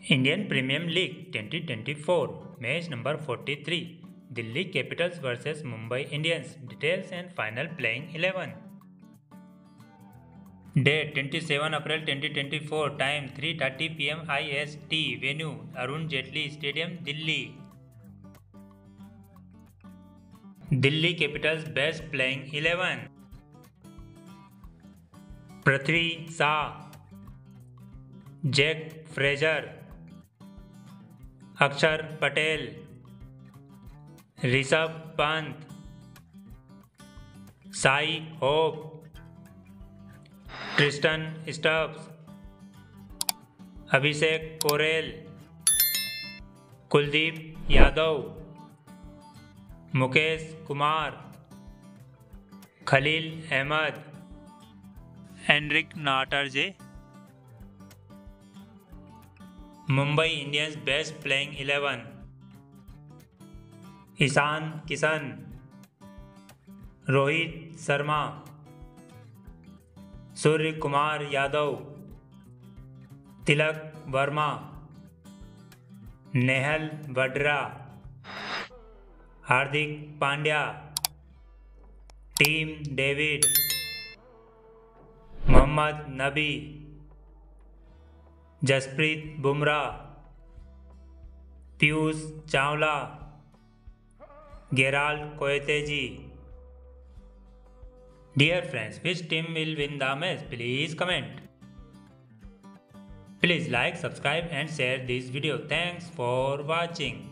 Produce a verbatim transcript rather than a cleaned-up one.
Indian premier league twenty twenty four match number forty three Delhi capitals versus Mumbai Indians details and final playing eleven date twenty seven April twenty twenty four time three thirty P M I S T venue Arun Jaitley stadium Delhi Delhi capitals best playing eleven Prithvi Shaw, Jake Fraser, Akshar Patel, Rishabh Pant, Shai Hope, Tristan Stubbs, Abhishek Porel, Kuldeep Yadav, Mukesh Kumar, Khaleel Ahmed, Anrich Nortje. Mumbai Indians best playing eleven Ishan Kishan, Rohit Sharma, Surya Kumar Yadav, Tilak Varma, Nehal Wadhera, Hardik Pandya, Tim David, Mohammad Nabi, Jasprit Bumrah, Piyush Chawla, Gerald Coetzee. Dear friends, which team will win the match? Please comment. Please like, subscribe and share this video. Thanks for watching.